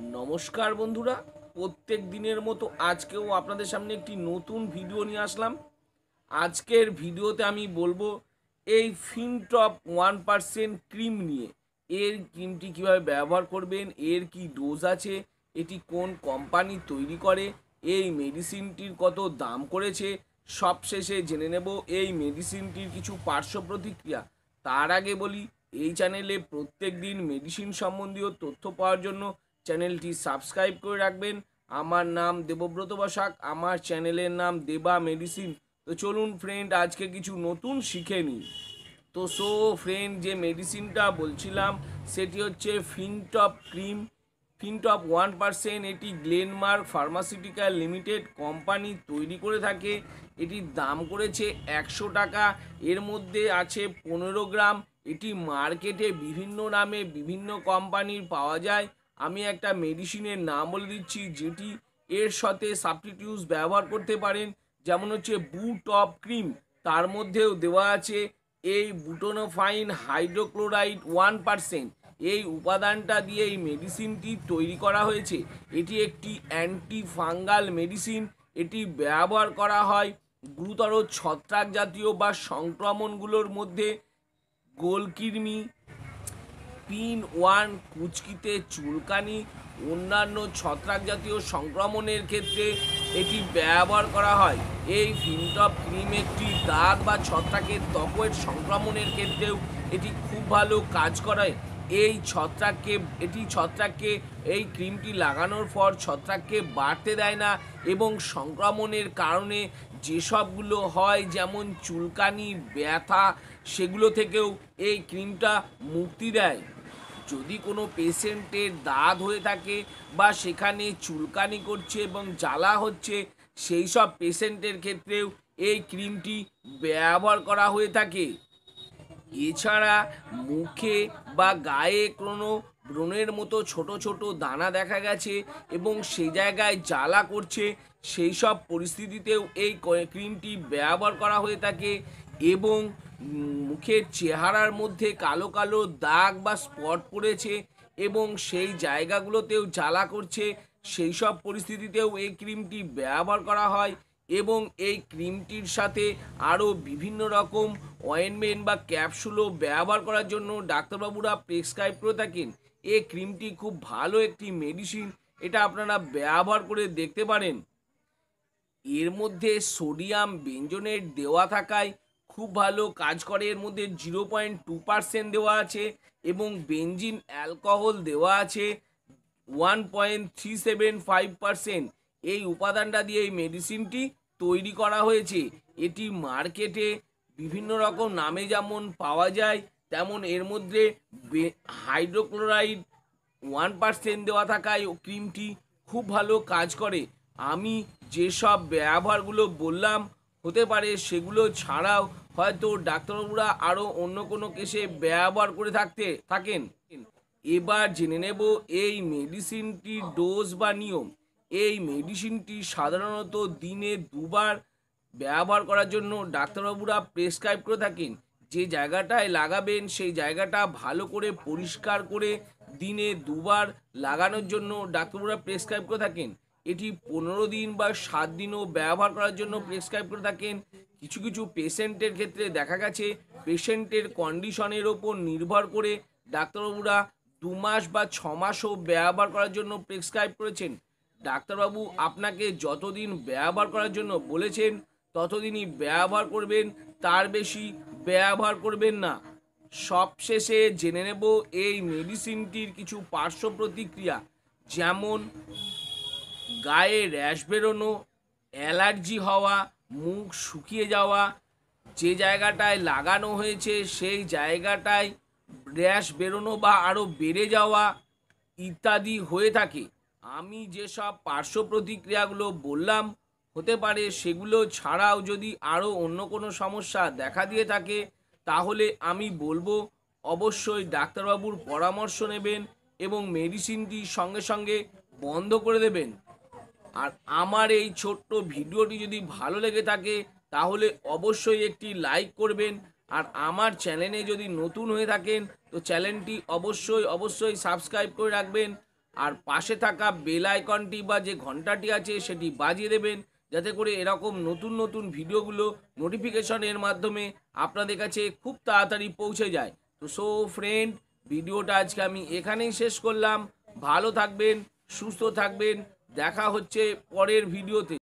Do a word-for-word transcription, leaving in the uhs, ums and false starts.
নমস্কার বন্ধুরা, প্রত্যেক দিনের মতো আজকেও আপনাদের সামনে একটি নতুন ভিডিও নিয়ে আসলাম। আজকের ভিডিওতে আমি বলবো এই ফিনটপ ওয়ান পার্সেন্ট ক্রিম নিয়ে। এর ক্রিমটি কীভাবে ব্যবহার করবেন, এর কি ডোজ আছে, এটি কোন কোম্পানি তৈরি করে, এই মেডিসিনটির কত দাম করেছে, সবশেষে জেনে নেব এই মেডিসিনটির কিছু পার্শ্ব প্রতিক্রিয়া। তার আগে বলি, এই চ্যানেলে প্রত্যেক দিন মেডিসিন সম্বন্ধীয় তথ্য পাওয়ার জন্য চ্যানেলটি সাবস্ক্রাইব করে রাখবেন। আমার নাম দেবব্রত বসাক, আমার চ্যানেলের নাম দেবা মেডিসিন। তো চলুন ফ্রেন্ড, আজকে কিছু নতুন শিখে নিই। তো সো ফ্রেন্ড, যে মেডিসিনটা বলছিলাম সেটি হচ্ছে Fintop cream. Fintop one percent এটি গ্লেনমার্ক ফার্মাসিউটিক্যাল লিমিটেড কোম্পানি তৈরি করে থাকে। এটির দাম করেছে একশো টাকা। এর মধ্যে আছে পনেরো গ্রাম। এটি মার্কেটে বিভিন্ন নামে বিভিন্ন কোম্পানির পাওয়া যায়। আমি একটা মেডিসিনের নাম বলে দিচ্ছি যেটি এর সাথে সাবস্টিটিউট ব্যবহার করতে পারেন, যেমন হচ্ছে বুটপ ক্রিম। তার মধ্যেও দেওয়া আছে এই বুটোনোফাইন হাইড্রোক্লোরাইড ওয়ান পার্সেন্ট। এই উপাদানটা দিয়ে এই মেডিসিনটি তৈরি করা হয়েছে। এটি একটি অ্যান্টি ফাঙ্গাল মেডিসিন। এটি ব্যবহার করা হয় গুরুতর ছত্রাক জাতীয় বা সংক্রমণগুলোর মধ্যে গোলকৃমি, পিন ওয়ান, কুচকিতে চুলকানি, অন্যান্য ছত্রাক জাতীয় সংক্রমণের ক্ষেত্রে এটি ব্যবহার করা হয়। এই ফিনটপ ক্রিম একটি দাগ বা ছত্রাকের ত্বকের সংক্রমণের ক্ষেত্রেও এটি খুব ভালো কাজ করে। এই ছত্রাককে এটি ছত্রাককে এই ক্রিমটি লাগানোর পর ছত্রাককে বাড়তে দেয় না এবং সংক্রমণের কারণে যেসবগুলো হয় যেমন চুলকানি, ব্যথা, সেগুলো থেকেও এই ক্রিমটা মুক্তি দেয়। যদি কোনো পেশেন্টের দাঁত হয়ে থাকে বা সেখানে চুলকানি করছে এবং জ্বালা হচ্ছে, সেই সব পেশেন্টের ক্ষেত্রেও এই ক্রিমটি ব্যবহার করা হয়ে থাকে। এছাড়া মুখে বা গায়ে কোনো ব্রণের মতো ছোট ছোট দানা দেখা গেছে এবং সেই জায়গায় জ্বালা করছে, সেই সব পরিস্থিতিতেও এই ক্রিমটি ব্যবহার করা হয়ে থাকে। এবং মুখের চেহারার মধ্যে কালো কালো দাগ বা স্পট পড়েছে এবং সেই জায়গাগুলোতেও জ্বালা করছে, সেই সব পরিস্থিতিতেও এই ক্রিমটি ব্যবহার করা হয়। এবং এই ক্রিমটির সাথে আরও বিভিন্ন রকম অয়েনমেন্ট বা ক্যাপসুলও ব্যবহার করার জন্য ডাক্তারবাবুরা প্রেসক্রাইব করে থাকেন। এই ক্রিমটি খুব ভালো একটি মেডিসিন, এটা আপনারা ব্যবহার করে দেখতে পারেন। এর মধ্যে সোডিয়াম বেঞ্জোনেট দেওয়া থাকায় খুব ভালো কাজ করে। এর মধ্যে জিরো পয়েন্ট টু পার্সেন্ট দেওয়া আছে এবং বেঞ্জিন অ্যালকোহল দেওয়া আছে one point three seven five percent. এই উপাদানটা দিয়ে এই মেডিসিনটি তৈরি করা হয়েছে। এটি মার্কেটে বিভিন্ন রকম নামে যেমন পাওয়া যায়, তেমন এর মধ্যে হাইড্রোক্লোরাইড ওয়ান পার্সেন্ট দেওয়া থাকায় ক্রিমটি খুব ভালো কাজ করে। আমি যেসব ব্যবহারগুলো বললাম, হতে পারে সেগুলো ছাড়াও হয়তো ডাক্তারবাবুরা আরও অন্য কোনো কেসে ব্যবহার করে থাকতে থাকেন। এবার জেনে নেব এই মেডিসিনটির ডোজ বা নিয়ম। এই মেডিসিনটি সাধারণত দিনে দুবার ব্যবহার করার জন্য ডাক্তারবাবুরা প্রেসক্রাইব করে থাকেন। যে জায়গাটায় লাগাবেন সেই জায়গাটা ভালো করে পরিষ্কার করে দিনে দুবার লাগানোর জন্য ডাক্তারবাবুরা প্রেসক্রাইব করে থাকেন। এটি পনেরো দিন বা সাত দিনও ব্যবহার করার জন্য প্রেসক্রাইব করে থাকেন। কিছু কিছু পেশেন্টের ক্ষেত্রে দেখা গেছে পেশেন্টের কন্ডিশনের ওপর নির্ভর করে ডাক্তারবাবুরা দু মাস বা ছ মাসও ব্যবহার করার জন্য প্রেসক্রাইব করেছেন। ডাক্তারবাবু আপনাকে যতদিন ব্যবহার করার জন্য বলেছেন ততদিনই ব্যবহার করবেন, তার বেশি ব্যবহার করবেন না। সবশেষে জেনে নেব এই মেডিসিনটির কিছু পার্শ্ব প্রতিক্রিয়া, যেমন গায়ে র্যাশ বেরোনো, অ্যালার্জি হওয়া, মুখ শুকিয়ে যাওয়া, যে জায়গাটায় লাগানো হয়েছে সেই জায়গাটায় র্যাশ বেরোনো বা আরও বেড়ে যাওয়া ইত্যাদি হয়ে থাকে। আমি যেসব পার্শ্ব প্রতিক্রিয়াগুলো বললাম, হতে পারে সেগুলো ছাড়াও যদি আরও অন্য কোনো সমস্যা দেখা দিয়ে থাকে, তাহলে আমি বলবো অবশ্যই ডাক্তারবাবুর পরামর্শ নেবেন এবং মেডিসিনটি সঙ্গে সঙ্গে বন্ধ করে দেবেন। আর আমার এই ছোট্ট ভিডিওটি যদি ভালো লেগে থাকে তাহলে অবশ্যই একটি লাইক করবেন। আর আমার চ্যানেলে যদি নতুন হয়ে থাকেন তো চ্যানেলটি অবশ্যই অবশ্যই সাবস্ক্রাইব করে রাখবেন। আর পাশে থাকা বেল আইকনটি বা যে ঘন্টাটি আছে সেটি বাজিয়ে দেবেন, যাতে করে এরকম নতুন নতুন ভিডিওগুলো নোটিফিকেশনের মাধ্যমে আপনাদের কাছে খুব তাড়াতাড়ি পৌঁছে যায়। তো সো ফ্রেন্ড, ভিডিওটা আজকে আমি এখানেই শেষ করলাম। ভালো থাকবেন, সুস্থ থাকবেন, দেখা হচ্ছে পরের ভিডিওতে।